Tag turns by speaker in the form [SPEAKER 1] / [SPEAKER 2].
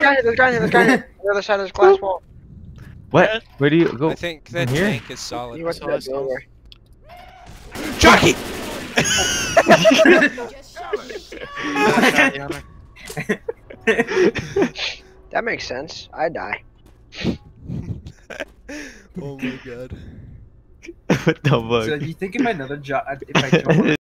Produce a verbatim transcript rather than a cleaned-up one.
[SPEAKER 1] guy here, there's a guy here, there's a guy here. On the other side of this glass wall.
[SPEAKER 2] What? Where do you go?
[SPEAKER 3] I think that
[SPEAKER 2] From here?
[SPEAKER 3] tank is solid.
[SPEAKER 1] He went to that doorway.
[SPEAKER 3] Jockey!
[SPEAKER 1] That makes sense. I die.
[SPEAKER 3] Oh my god.
[SPEAKER 2] What the fuck?
[SPEAKER 4] So you think if another job, if I don't